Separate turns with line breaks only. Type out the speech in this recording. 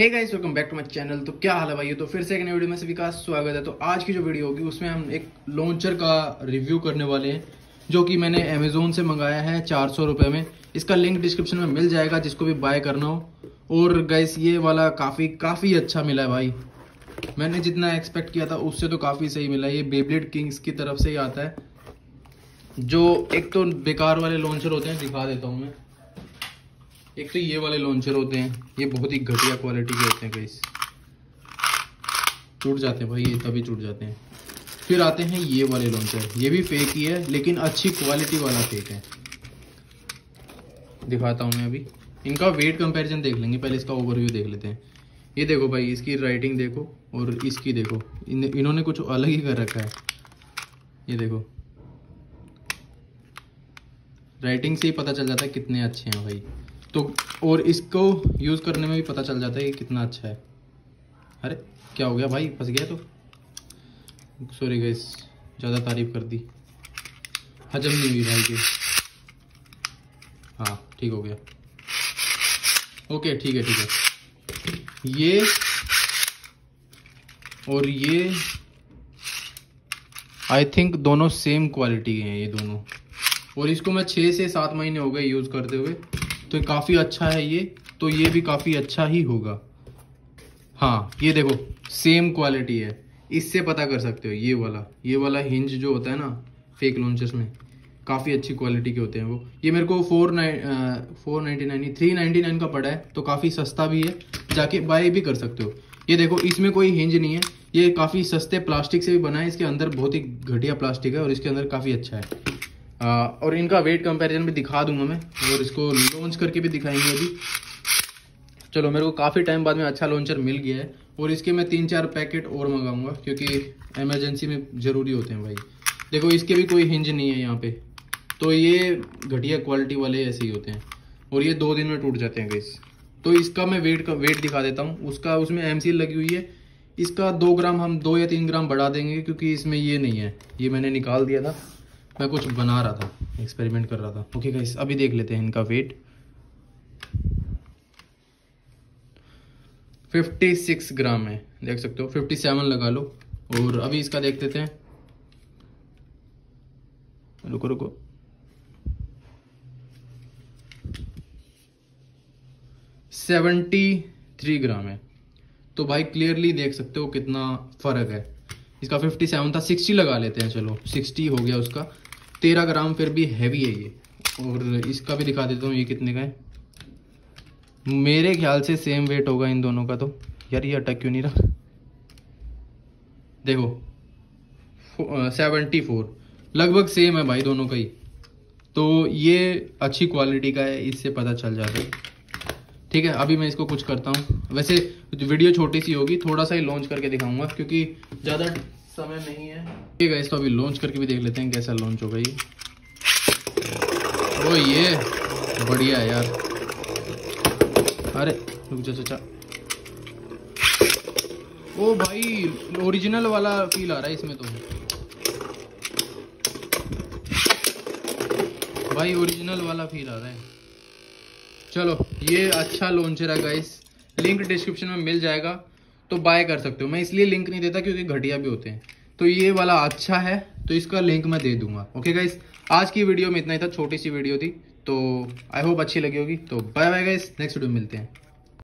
Hey guys, welcome back to my channel. तो क्या हाल है भाई? तो फिर से एक नई वीडियो में सभी का स्वागत है। तो आज की जो वीडियो होगी उसमें हम एक लॉन्चर का रिव्यू करने वाले हैं जो कि मैंने अमेजोन से मंगाया है 400 रुपये में। इसका लिंक डिस्क्रिप्शन में मिल जाएगा जिसको भी बाय करना हो। और गाइस ये वाला काफ़ी अच्छा मिला है भाई। मैंने जितना एक्सपेक्ट किया था उससे तो काफ़ी सही मिला है। ये बेब्लेड किंग्स की तरफ से ही आता है। जो एक तो बेकार वाले लॉन्चर होते हैं, दिखा देता हूँ मैं। एक तो ये वाले लॉन्चर होते हैं, ये बहुत ही घटिया क्वालिटी के होते हैं गाइस, टूट जाते हैं भाई, ये तभी टूट जाते हैं। फिर आते हैं ये वाले लॉन्चर, ये भी फेक ही है लेकिन अच्छी क्वालिटी वाला फेक है। दिखाता हूँ मैं अभी। इनका वेट कंपैरिजन देख लेंगे, पहले इसका ओवरव्यू देख लेते हैं। ये देखो भाई, इसकी राइटिंग देखो और इसकी देखो, इन्होंने कुछ अलग ही कर रखा है। ये देखो, राइटिंग से ही पता चल जाता है कितने अच्छे हैं भाई। तो और इसको यूज़ करने में भी पता चल जाता है कि कितना अच्छा है। अरे क्या हो गया भाई, फंस गया तो सॉरी गाइस, ज़्यादा तारीफ कर दी, हजम नहीं हुई भाई की। हाँ ठीक हो गया, ओके ठीक है। ये और ये आई थिंक दोनों सेम क्वालिटी के हैं ये दोनों। और इसको मैं 6 से 7 महीने हो गए यूज़ करते हुए, तो काफ़ी अच्छा है ये। तो ये भी काफ़ी अच्छा ही होगा। हाँ ये देखो, सेम क्वालिटी है, इससे पता कर सकते हो। ये वाला हिंज जो होता है ना फेक लॉन्चर्स में, काफ़ी अच्छी क्वालिटी के होते हैं वो। ये मेरे को 499 399 का पड़ा है, तो काफ़ी सस्ता भी है, जाके बाय भी कर सकते हो। ये देखो, इसमें कोई हिंज नहीं है, ये काफ़ी सस्ते प्लास्टिक से भी बना है। इसके अंदर बहुत ही घटिया प्लास्टिक है और इसके अंदर काफ़ी अच्छा है। और इनका वेट कंपैरिजन भी दिखा दूंगा मैं, और इसको लॉन्च करके भी दिखाएंगे अभी। चलो, मेरे को काफ़ी टाइम बाद में अच्छा लॉन्चर मिल गया है और इसके मैं 3-4 पैकेट और मंगाऊंगा क्योंकि इमरजेंसी में ज़रूरी होते हैं भाई। देखो, इसके भी कोई हिंज नहीं है यहाँ पे, तो ये घटिया क्वालिटी वाले ऐसे ही होते हैं और ये 2 दिन में टूट जाते हैं गाइस। तो इसका मैं वेट दिखा देता हूँ। उसमें एमसील लगी हुई है। इसका 2 ग्राम हम 2 या 3 ग्राम बढ़ा देंगे क्योंकि इसमें ये नहीं है, ये मैंने निकाल दिया था। मैं कुछ बना रहा था, एक्सपेरिमेंट कर रहा था। ओके गाइस, अभी देख लेते हैं इनका वेट। 56 ग्राम है, देख सकते हो। 57 लगा लो। और अभी इसका देख लेते हैं, रुको 73 ग्राम है। तो भाई क्लियरली देख सकते हो कितना फर्क है। इसका 57 था, 60 लगा लेते हैं। चलो 60 हो गया उसका। 13 ग्राम फिर भी हैवी है ये। और इसका भी दिखा देता हूँ ये कितने का है। मेरे ख्याल से सेम वेट होगा इन दोनों का। तो यार ये अटक क्यों नहीं रहा? देखो 74 लगभग सेम है भाई दोनों का ही। तो ये अच्छी क्वालिटी का है, इससे पता चल जाता है। ठीक है, अभी मैं इसको कुछ करता हूँ। वैसे वीडियो छोटी सी होगी, थोड़ा सा ही लॉन्च करके दिखाऊंगा क्योंकि ज़्यादा समय नहीं है। ठीक है, इसको अभी लॉन्च करके भी देख लेते हैं कैसा लॉन्च होगा ये। ओ ये बढ़िया है यार। अरे रुक जा चाचा। ओ भाई, ओरिजिनल वाला फील आ रहा है इसमें तो भाई, ओरिजिनल वाला फील आ रहा है। चलो, ये अच्छा लॉन्चर है गाइस, लिंक डिस्क्रिप्शन में मिल जाएगा, तो बाय कर सकते हो। मैं इसलिए लिंक नहीं देता क्योंकि घटिया भी होते हैं। तो ये वाला अच्छा है, तो इसका लिंक मैं दे दूंगा। ओके गाइस, आज की वीडियो में इतना ही था, छोटी सी वीडियो थी। तो आई होप अच्छी लगी होगी। तो bye bye guys, next video में मिलते हैं।